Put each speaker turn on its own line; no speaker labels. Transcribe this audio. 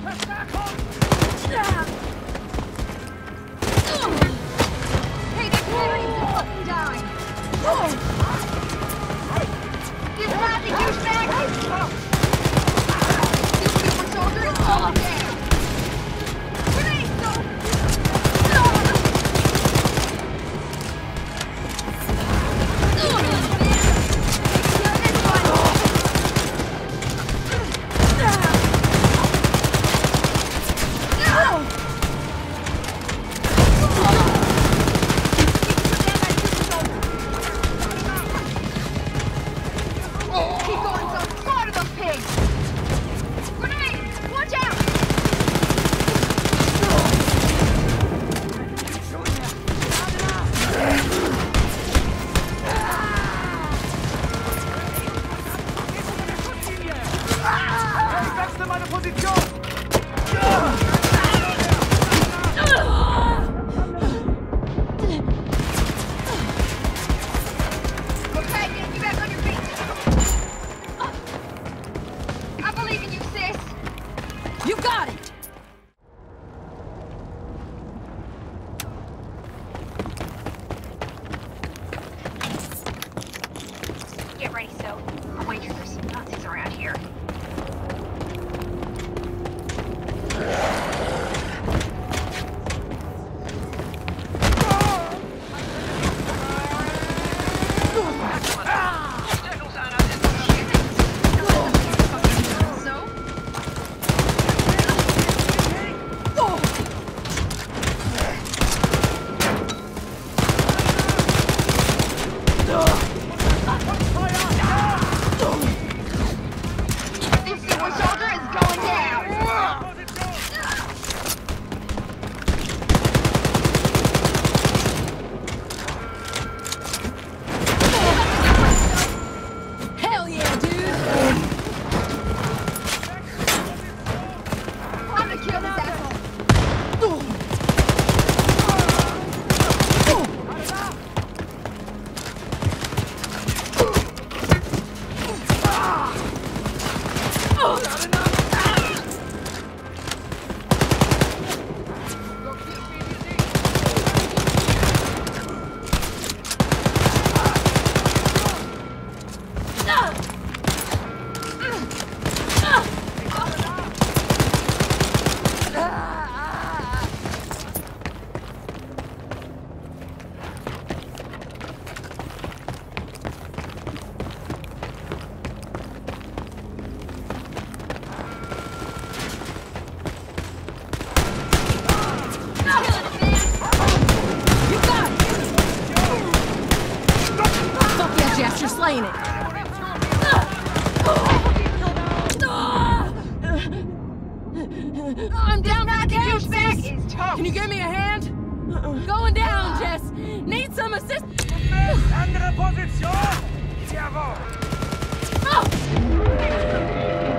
Hey, that cannon needs to fucking die! You nazi douchebag! This super soldier is all dead! Grenade, keep going, son! Slaughter those pigs! Grenade! Watch out!
Ich wechsle meine Position!
Okay, get you back on your feet! I believe in you, sis!
You got it!
Get ready, so. I'll wager there's some Nazis around here. So? This super soldier is going down!
Hell yeah, dude!
I'm gonna kill this asshole!
You got it! Fuck yeah, Jess, you're slaying it! I'm down for the count, sis!
Douchebag is toast!
Can you give me a hand? Going down, Jess! Need some assist...
Andere Position! Jawohl!
Oh!